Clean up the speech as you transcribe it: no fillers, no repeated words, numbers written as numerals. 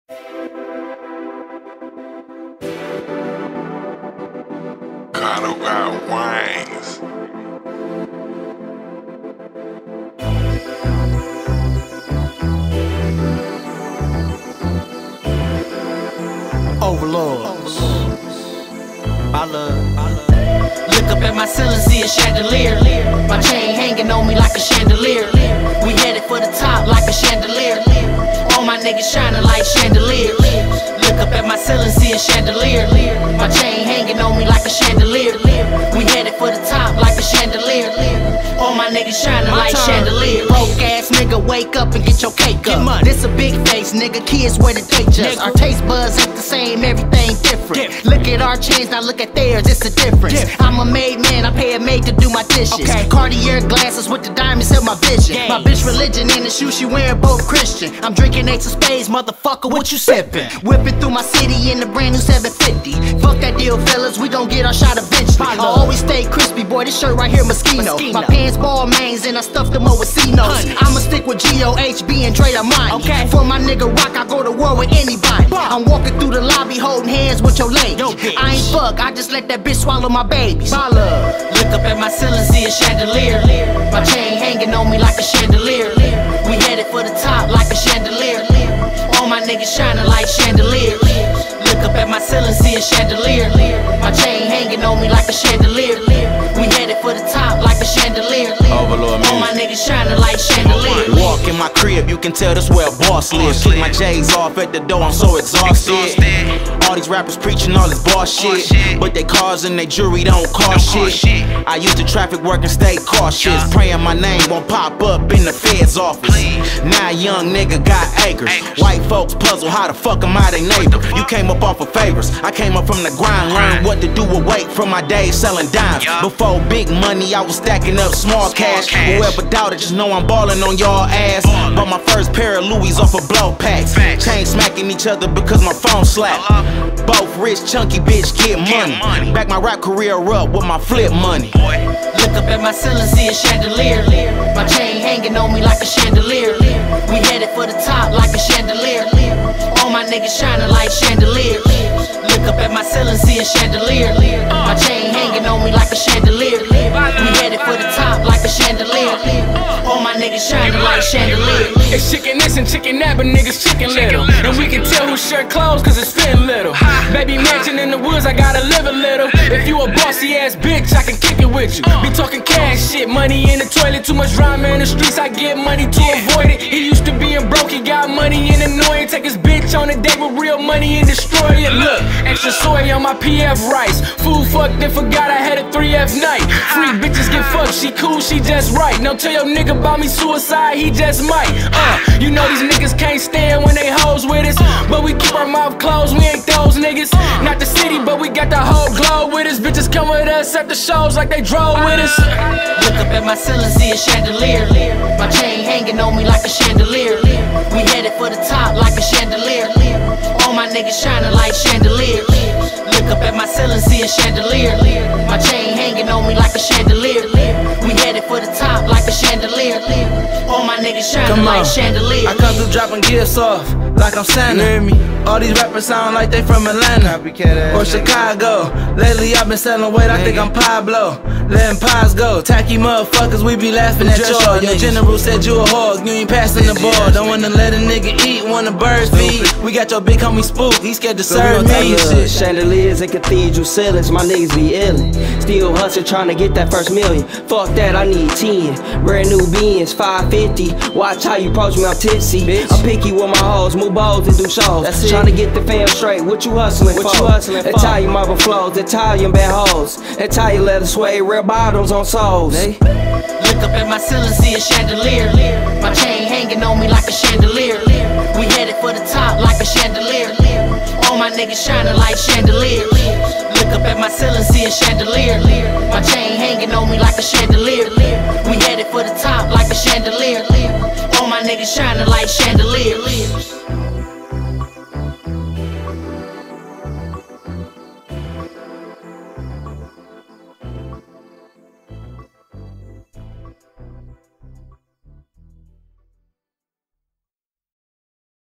Cardo got wings. Overlords. I love. Look up at my ceiling, see a chandelier. My chain hanging on me like a chandelier. We headed for the top like a chandelier. All my niggas shining like chandeliers. Look up at my ceiling, see a chandelier. My chain hanging on me like a chandelier. We headed for the top like a chandelier. All my niggas shining like chandeliers. Broke ass nigga, wake up and get your cake up. This a big face, nigga, kids where the date just. Our taste buds ain't the same, everything different. Look at our chains, now look at theirs, it's a difference. I'm a made man, I pay a maid to do my dishes. Cartier glasses with the diamonds in my vision. My bitch religion in the shoes she wearing, both Christian. I'm drinking ace of spades, motherfucker, what you sippin'? Whipping through my city in the brand new 750. Fuck that deal, fellas, we gon' get our shot eventually. I always stay crispy, boy, this shirt right here, Moschino. My pants ball mains and I stuffed them over C-notes. I'ma stick with G-O-H-B and Dre Armani. For my nigga Rock, I go to war with anybody. I'm walking through the lobby holding hands with your lady. I ain't fuck, I just let that bitch swallow my babies. Look up at my ceiling, see a chandelier. My chain hanging on me like a chandelier. We headed for the top like a chandelier. All my niggas shining like chandeliers. Look up at my ceiling, see a chandelier. My chain hanging on me like a chandelier. We headed for the top like a chandelier. Overlord all my niggas shining like chandeliers. Walk in my crib, you can tell this where a boss lives. Kick my J's off at the door, I'm so exhausted. All these rappers preaching all this boss shit, but they cars and they jewelry don't cost shit. I used to traffic work and stay cautious, praying my name won't pop up in the Fed's office. Now a young nigga got acres. White folks puzzle how the fuck am I they neighbor? You came up off of favors, I came up from the grind. Learned what to do with weight from my days selling dimes. Before big money, I was stacking up small cash. Whoever doubted, just know I'm balling on y'all ass. Bought my first pair of Louis off of blow packs. Chain smacking each other because my phone slapped. Both rich, chunky bitch get money. Back my rap career up with my flip money. Look up at my ceiling, see a chandelier. My chain hanging on me like a chandelier. We headed for the top like a chandelier. All my niggas shining like chandeliers. Look up at my ceiling, see a chandelier. My chain hanging on me like a chandelier. We headed for the top like a chandelier. All my niggas shining like chandeliers. It's chicken this and chicken that, but niggas chicken little. And we can tell who shirt clothes cause it's fit little. Baby mansion in the woods, I gotta live a little. If you a bossy ass bitch, I can kick it with you. Be talking cash shit, money in the toilet. Too much drama in the streets, I get money to avoid it. He used to being broke, he got money and annoying. Take his bitch on a date with real money and destroy it. Look, extra soy on my PF rice. Food fucked and forgot I had a 3F night. Freak bitches get fucked, she cool, she just right. Now tell your nigga about me suicide, he just might. You know these niggas can't stand when they hoes with us, but we keep our mouth closed, we ain't those niggas. Not the city, but we got the whole globe with us. Bitches come with us at the shows like they drove with us. Look up at my ceiling, see a chandelier. My chain hanging on me like a chandelier. We headed for the top like a chandelier. All my niggas shining like chandeliers. Look up at my ceiling, see a chandelier. My chain hanging on me like a chandelier. We headed for the top like a chandelier. All my niggas shining like chandeliers. I come through dropping gifts off like I'm Santa. All these rappers sound like they from Atlanta or Chicago. Lately I've been selling weight, I think I'm Pablo. Letting pies go, tacky motherfuckers, we be laughing at y'all. Your general said you a hog, you ain't passing the ball. Don't wanna let a nigga eat, wanna bird feed. We got your big homie Spook, he scared to serve me. Chandeliers and cathedral ceilings, my niggas be illin'. Still hustling, trying to get that first million. Fuck that, I need 10. Brand new beans, 550. Watch how you approach me, I'm tipsy. I'm picky with my hoes, move balls and do shows. Trying to get the fam straight, what you hustling for? Italian marble flows, Italian bad hoes. Italian leather suede, real bottoms on soles. Look up at my ceiling, see a chandelier. My chain hanging on me like a chandelier. We headed for the top like a chandelier. All my niggas shining like chandeliers. Look up at my ceiling, see a chandelier. My chain hanging on me like a chandelier. We headed for the top like a chandelier. All my niggas shining like